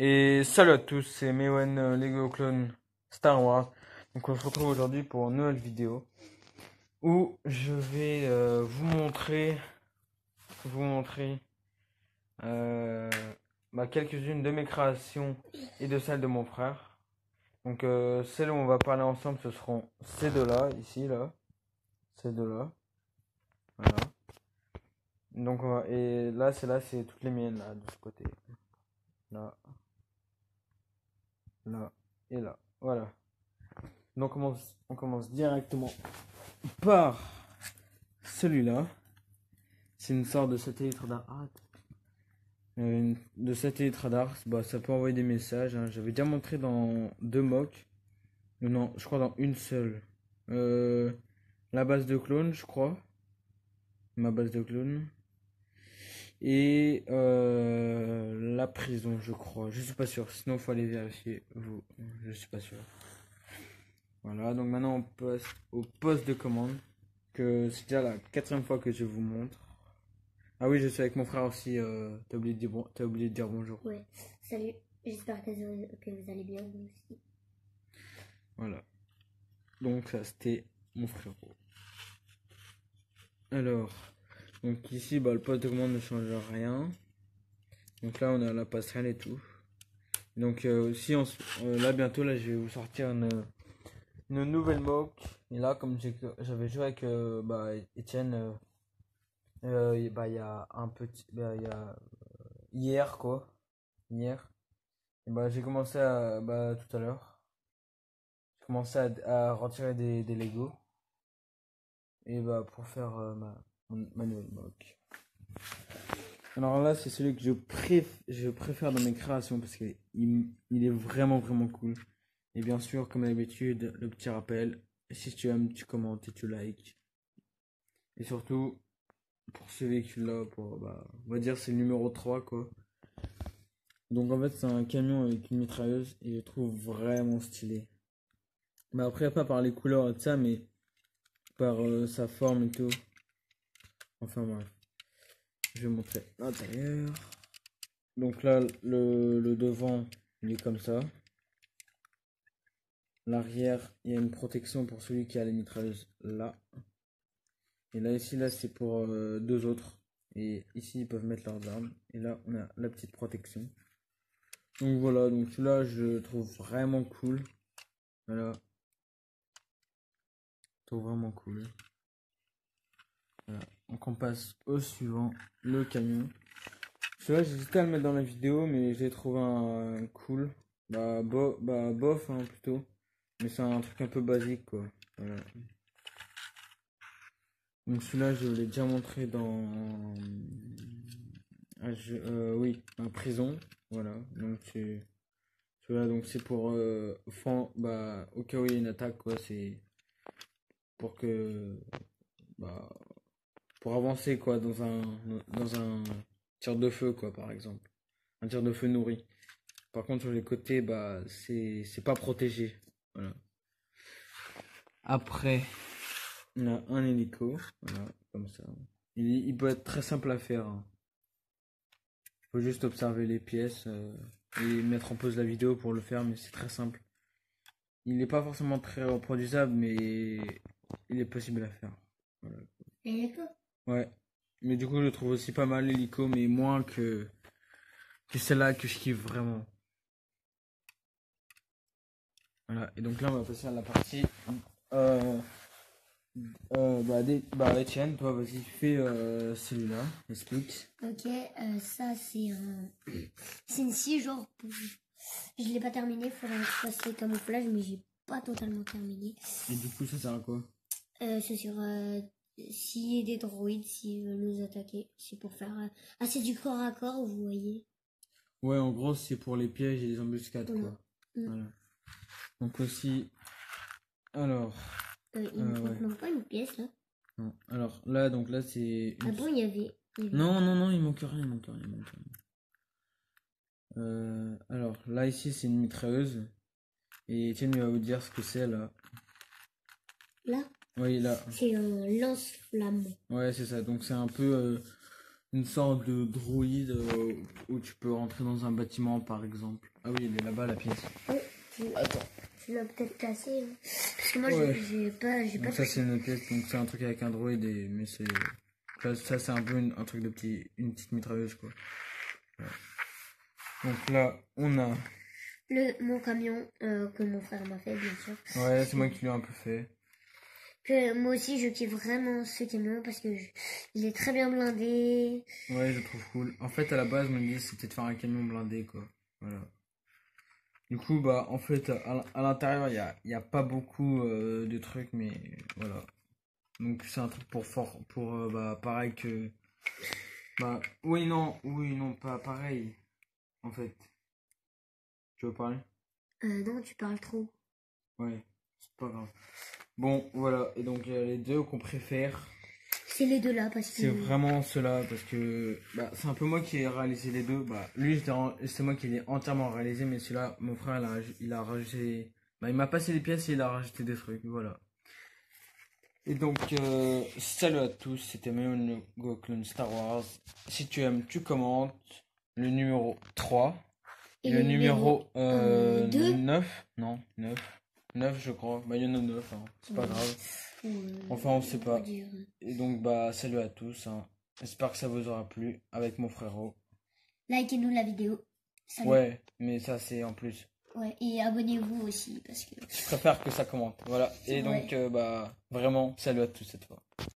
Et salut à tous, c'est Mewen Lego Clone Star Wars. Donc on se retrouve aujourd'hui pour une nouvelle vidéo où je vais vous montrer euh, quelques-unes de mes créations et de celles de mon frère. Donc celles où on va parler ensemble, ce seront ces deux-là, ici, là, ces deux-là, voilà. Donc et là, c'est toutes les miennes, là, de ce côté, là, là et là, voilà. Donc on commence directement par celui-là. C'est une sorte de satellite radar. De satellite radar, bah, ça peut envoyer des messages, hein. J'avais déjà montré dans deux mocks. Non, je crois dans une seule. La base de clone, je crois. Ma base de clone. Et la prison, je crois. Je suis pas sûr. Sinon, il faut aller vérifier. Vous, je suis pas sûr. Voilà, donc maintenant on passe au poste de commande. Que c'est déjà la 4e fois que je vous montre. Ah oui, je suis avec mon frère aussi. T'as oublié de dire t'as oublié de dire bonjour. Ouais, salut. J'espère que vous allez bien, vous aussi. Voilà. Donc ça, c'était mon frérot. Alors, donc ici, bah, le poste de commande ne change rien. Donc là, on a la passerelle et tout. Donc aussi, là bientôt, là, je vais vous sortir une nouvelle mock. Et là, comme j'avais joué avec Etienne, il y a un petit, il y a hier quoi, hier. Et j'ai commencé tout à l'heure. J'ai commencé à retirer des Lego. Et pour faire ma nouvelle mock. Alors là, c'est celui que je préfère dans mes créations parce qu'il il est vraiment vraiment cool. Et bien sûr, comme d'habitude, le petit rappel, si tu aimes, tu commentes et tu likes. Et surtout, pour ce véhicule-là, on va dire c'est le numéro 3 quoi. Donc en fait, c'est un camion avec une mitrailleuse et je trouve vraiment stylé. Mais après, pas par les couleurs et tout ça, mais par sa forme et tout. Enfin bref. Je vais montrer l'intérieur. Donc là, le devant, il est comme ça. L'arrière, il y a une protection pour celui qui a les mitrailleuses là. Et là, ici, là, c'est pour deux autres. Et ici, ils peuvent mettre leurs armes. Et là, on a la petite protection. Donc voilà, donc celui-là, je trouve vraiment cool. Voilà. Je trouve vraiment cool. Voilà. Donc on passe au suivant, le camion. Celui-là, j'hésitais à le mettre dans la vidéo, mais j'ai trouvé un cool. Bof, hein, plutôt. Mais c'est un truc un peu basique, quoi. Voilà. Donc celui-là, je l'ai déjà montré dans... oui, en prison. Voilà. Donc celui-là, donc c'est pour... au cas où il y a une attaque, quoi. C'est pour que... Bah, pour avancer, quoi, dans un tir de feu, quoi, par exemple. Un tir de feu nourri. Par contre, sur les côtés, c'est pas protégé. Voilà. Après, on a un hélico. Voilà, comme ça. Il peut être très simple à faire, hein. Il faut juste observer les pièces et mettre en pause la vidéo pour le faire, mais c'est très simple. Il n'est pas forcément très reproduisable, mais il est possible à faire. Voilà. L'hélico? Ouais. Mais du coup, je trouve aussi pas mal l'hélico, mais moins que celle-là que je kiffe vraiment. Voilà. Et donc là, on va passer à la partie. Etienne, toi, vas-y, fais celui-là. Explique. Ok, ça c'est c'est une scie, genre, je l'ai pas terminé, il faudrait que je fasse les camouflages, mais j'ai pas totalement terminé. Et du coup, ça sert à quoi? C'est sur scier des droïdes s'ils veulent nous attaquer. C'est pour faire c'est du corps à corps, vous voyez. Ouais, en gros, c'est pour les pièges et les embuscades, quoi. Voilà. Donc aussi, alors... il ne manque pas une pièce, là. Non. Alors là, donc là, c'est... Ah bon, il y avait... Non, il manque rien, alors là, ici, c'est une mitrailleuse. Et Etienne va vous dire ce que c'est, là. Là? Oui, là. C'est un lance-flamme. Ouais, c'est ça. Donc c'est un peu une sorte de droïde où tu peux rentrer dans un bâtiment par exemple. Ah oui, il est là-bas la pièce. Oui, Attends. tu l'as peut-être cassé. Hein. Parce que moi, Ouais. j'ai pas Donc ça c'est une pièce, donc c'est un truc avec un droïde, mais c'est... Ça c'est un peu un truc de une petite mitrailleuse quoi. Voilà. Donc là, on a... mon camion que mon frère m'a fait, bien sûr. Ouais, c'est moi qui l'ai un peu fait. Que moi aussi, je kiffe vraiment ce camion parce que il est très bien blindé. Ouais, je trouve cool. En fait, à la base, je me disais c'était de faire un camion blindé quoi. Voilà. Du coup, bah, en fait, à l'intérieur, il y a pas beaucoup de trucs, mais voilà. Donc, c'est un truc bah, pareil que... Bah, oui, non, pas pareil, en fait. Tu veux parler? Non, tu parles trop. Ouais, c'est pas grave. Bon, voilà, et donc, les deux qu'on préfère, C'est les deux là parce que... c'est vraiment ceux-là, parce que bah, c'est un peu moi qui ai réalisé les deux. Bah, lui, c'est moi qui l'ai entièrement réalisé, mais celui-là, mon frère, il a rajouté... Bah, il m'a passé les pièces et il a rajouté des trucs, voilà. Et donc, salut à tous, c'était Mayon Go Clone Star Wars. Si tu aimes, tu commentes. Le numéro 3. Et le numéro 2 9. Non, 9. 9 je crois. Bah, il y en a 9, hein. C'est pas grave. Enfin, on sait pas. Et donc, bah, salut à tous. Hein. J'espère que ça vous aura plu avec mon frérot. Likez-nous la vidéo. Salut. Ouais, mais ça, c'est en plus. Ouais, et abonnez-vous aussi parce que... Je préfère que ça commente. Voilà. Et donc, bah, vraiment, salut à tous cette fois.